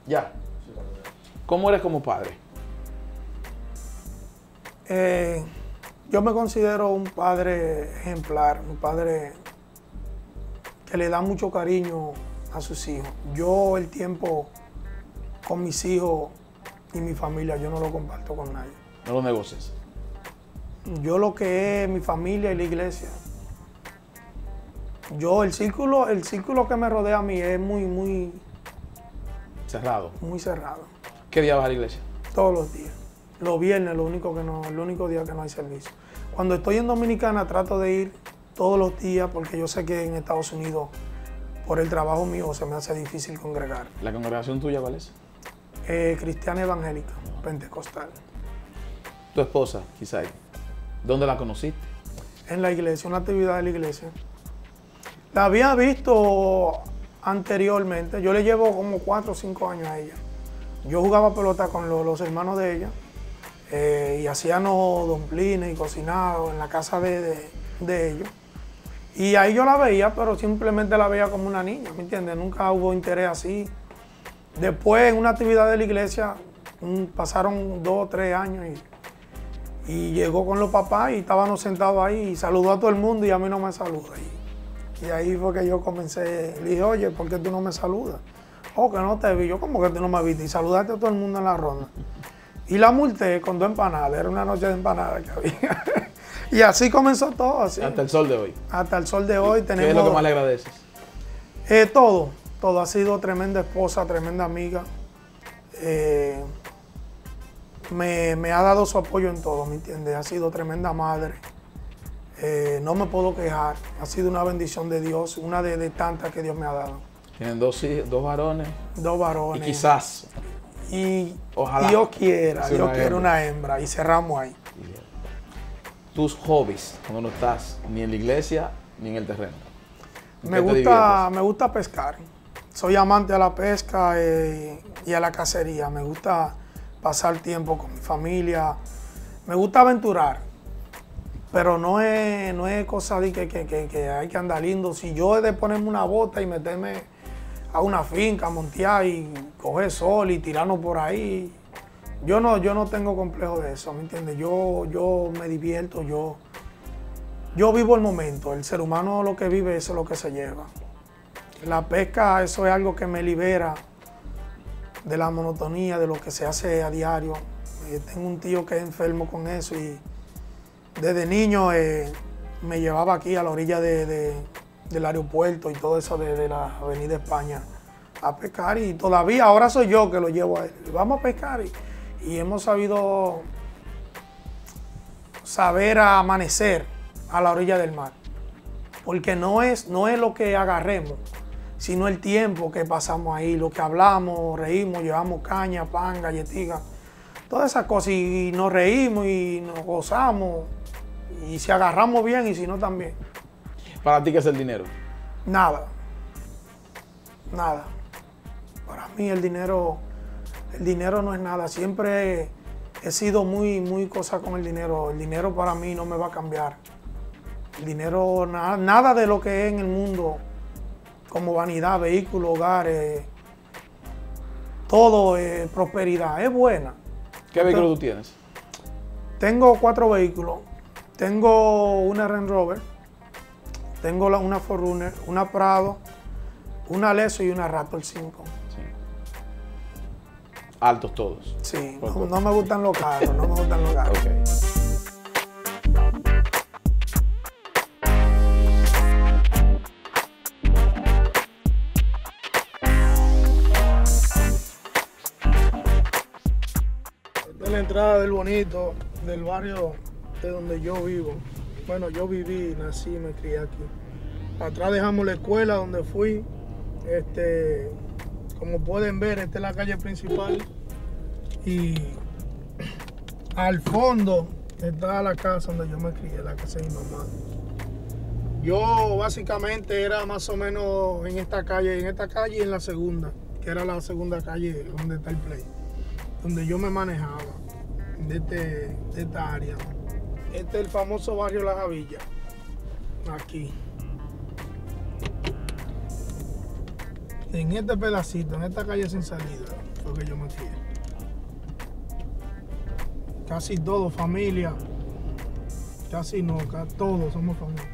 Ya. ¿Cómo eres como padre? Yo me considero un padre ejemplar, un padre que le da mucho cariño a sus hijos. Yo el tiempo con mis hijos y mi familia, yo no lo comparto con nadie. No lo negocies. Yo lo que es mi familia y la iglesia. Yo el círculo que me rodea a mí es muy Cerrado. cerrado. ¿Qué día vas a la iglesia? Todos los días. Los viernes, el único día que no hay servicio. Cuando estoy en Dominicana trato de ir todos los días porque yo sé que en Estados Unidos, por el trabajo mío, se me hace difícil congregar. ¿La congregación tuya cuál es? Cristiana evangélica, pentecostal. Tu esposa, Kisay. ¿Dónde la conociste? En la iglesia, una actividad de la iglesia. La había visto anteriormente. Yo le llevo como 4 o 5 años a ella. Yo jugaba pelota con los hermanos de ella y hacíamos domplines y cocinados en la casa de ellos. Y ahí yo la veía, pero simplemente la veía como una niña, ¿me entiendes? Nunca hubo interés así. Después, en una actividad de la iglesia, pasaron 2 o 3 años y llegó con los papás y estábamos sentados ahí y saludó a todo el mundo y a mí no me saluda. Y ahí fue que yo comencé, le dije, oye, ¿por qué tú no me saludas? Oh, que no te vi. Yo, ¿cómo que tú no me viste? Y saludaste a todo el mundo en la ronda. Y la multé con 2 empanadas, era una noche de empanadas que había. Y así comenzó todo. Así. Hasta el sol de hoy. Hasta el sol de hoy tenemos... ¿Qué es lo que más le agradeces? Todo. Ha sido tremenda esposa, tremenda amiga. Me ha dado su apoyo en todo, ¿me entiendes? Ha sido tremenda madre. No me puedo quejar. Ha sido una bendición de Dios, una de tantas que Dios me ha dado. Tienen 2 varones. 2 varones. Y quizás. Y ojalá. Dios quiera, Sí, Dios quiera una hembra. Y cerramos ahí. Tus hobbies, cuando no estás ni en la iglesia ni en el terreno. Me gusta pescar. Soy amante a la pesca y a la cacería. Me gusta pasar tiempo con mi familia. Me gusta aventurar. Pero no es cosa de que hay que andar lindo. Si yo he de ponerme una bota y meterme a una finca, montear y coger sol y tirarnos por ahí, yo no tengo complejo de eso, ¿me entiendes? Yo me divierto, yo vivo el momento. El ser humano lo que vive, eso es lo que se lleva. La pesca, eso es algo que me libera de la monotonía, de lo que se hace a diario. Tengo un tío que es enfermo con eso y desde niño me llevaba aquí a la orilla del aeropuerto y todo eso de la Avenida España a pescar y todavía ahora soy yo que lo llevo a él. Vamos a pescar y hemos saber amanecer a la orilla del mar. Porque no es lo que agarremos, sino el tiempo que pasamos ahí, lo que hablamos, reímos, llevamos caña, pan, galletica, todas esas cosas y nos reímos y nos gozamos y si agarramos bien y si no también. ¿Para ti qué es el dinero? Nada. Para mí el dinero no es nada. Siempre he sido muy cosa con el dinero. El dinero para mí no me va a cambiar. El dinero, nada de lo que es en el mundo, como vanidad, vehículo, hogar, todo es prosperidad, es buena. ¿Qué vehículo tú tienes? Tengo 4 vehículos. Tengo una Range Rover, tengo una 4Runner, una Prado, una Leso y una Raptor 5. Sí. Altos todos. Sí, no me gustan los carros, no me gustan los carros. Okay. Esta es la entrada del Bonito, del barrio de donde yo vivo. Bueno, yo viví, nací, me crié aquí. Atrás dejamos la escuela donde fui. Como pueden ver, esta es la calle principal. Y al fondo está la casa donde yo me crié, la casa de mi mamá. Yo básicamente era más o menos en esta calle y en la segunda, que era la segunda calle donde está el Play, donde yo me manejaba de esta área. Este es el famoso barrio La Javilla, aquí. En este pedacito, en esta calle sin salida, fue que yo me crié. Casi todo familia. Casi no, todos somos familia.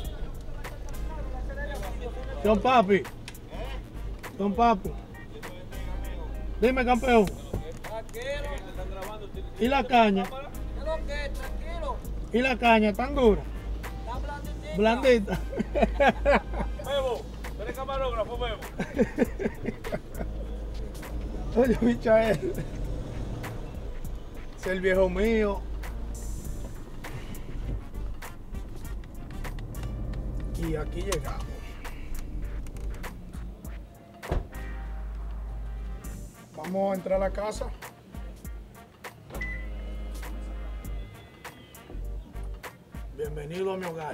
Don Papi. Don Papi. Dime, campeón. ¿Y la caña? ¿Y la caña tan dura? Blandita. Bebo, ¿eres camarógrafo, Bebo? Oye, Michael. Es el viejo mío. Y aquí llegamos. Vamos a entrar a la casa. Bienvenido a mi hogar.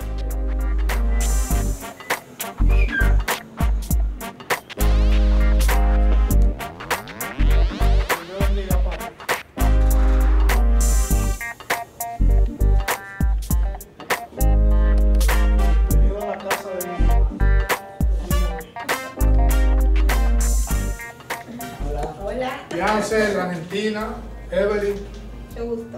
Yance, Argentina, Evelyn. Mucho gusto.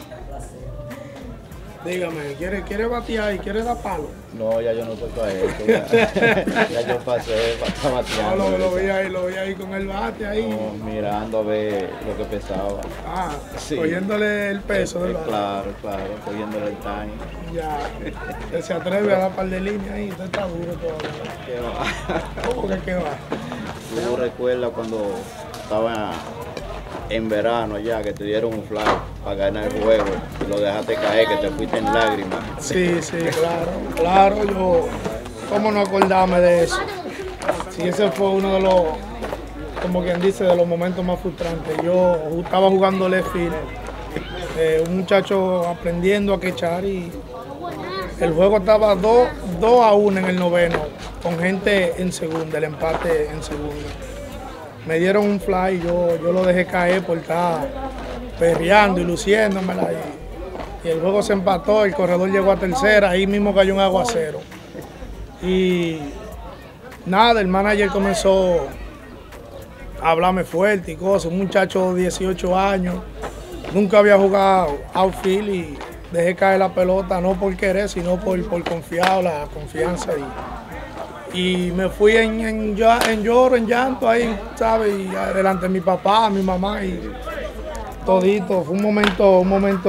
Dígame, ¿quiere batear y quiere dar palo? No, ya yo no estoy para eso. Ya yo pasé para estar bateando. No, lo vi ahí con el bate ahí. No, mirando a ver lo que pesaba. Ah, sí. Cogiéndole el peso del bate. Claro, cogiéndole el time. Ya, usted se atreve a dar par de líneas ahí, usted está duro todavía. ¿Qué va? ¿Cómo que qué va? ¿Tú recuerdas cuando estaba en verano ya, que te dieron un fly para ganar el juego y lo dejaste caer, que te fuiste en lágrimas? Sí, claro, yo, ¿cómo no acordarme de eso? Sí, ese fue uno de los, como quien dice, de los momentos más frustrantes. Yo estaba jugando left field, un muchacho aprendiendo a quechar y el juego estaba 2-1 en el noveno, con gente en segunda, el empate en segunda. Me dieron un fly, yo lo dejé caer por estar perreando y luciéndomela. Y el juego se empató, el corredor llegó a tercera, ahí mismo cayó un aguacero. Y nada, el manager comenzó a hablarme fuerte y cosas. Un muchacho de 18 años, nunca había jugado outfield y dejé caer la pelota, no por querer, sino por confiar, la confianza. Y me fui en lloro, en llanto ahí, ¿sabes? Y delante de mi papá, mi mamá y todito. Fue un momento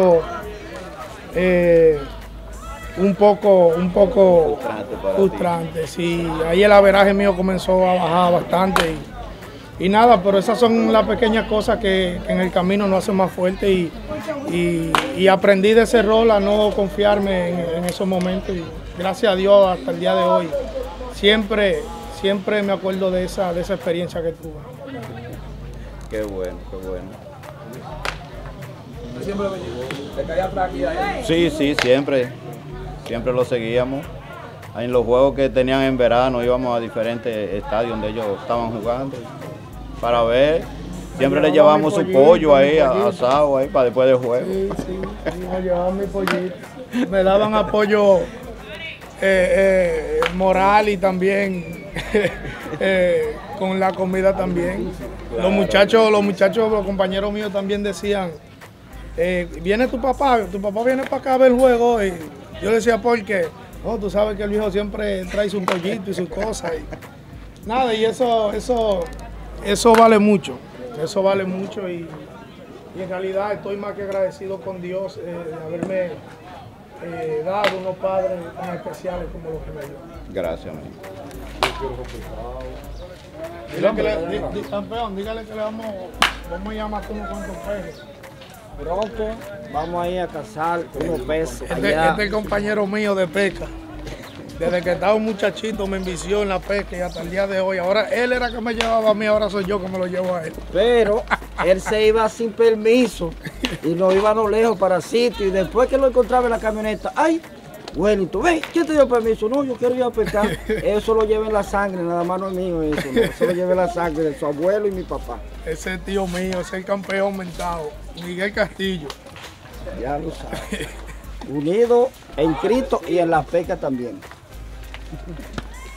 un poco frustrante. Sí, ahí el averaje mío comenzó a bajar bastante y nada, pero esas son las pequeñas cosas que en el camino nos hacen más fuerte y aprendí de ese rol a no confiarme en esos momentos y gracias a Dios hasta el día de hoy siempre me acuerdo de esa experiencia que tuve. Qué bueno, qué bueno. ¿Siempre te caía atrás aquí? Sí, siempre lo seguíamos. En los juegos que tenían en verano íbamos a diferentes estadios donde ellos estaban jugando para ver. Siempre le llevamos su pollo ahí, asado ahí para después del juego. Sí, me llevaban mi pollito. Me daban apoyo moral y también con la comida también. Claro. Los compañeros míos también decían, viene tu papá viene para acá a ver el juego. Y yo decía, ¿por qué? No, tú sabes que el viejo siempre trae su pollito y sus cosas. Y nada, y eso vale mucho. Eso vale mucho y en realidad estoy más que agradecido con Dios de haberme dado unos padres tan especiales como los que me dio. Gracias, amigo. Campeón, dígale que le vamos a llamar unos cuantos pesos. Pronto vamos a ir a cazar unos peces. Este es el compañero mío de pesca. Desde que estaba un muchachito me envició en la pesca y hasta el día de hoy. Ahora él era que me llevaba a mí, ahora soy yo que me lo llevo a él. Pero él se iba sin permiso y nos íbamos lejos para sitio. Y después que lo encontraba en la camioneta, ¡ay! Bueno, ¿tú ves? ¿Quién te dio permiso? No, yo quiero ir a pescar. Eso lo lleva en la sangre, nada más no es mío eso. No. Eso lo lleva en la sangre de su abuelo y mi papá. Ese es tío mío, ese es el campeón mentado, Miguel Castillo. Ya lo sabes. Unido en Cristo y en la pesca también.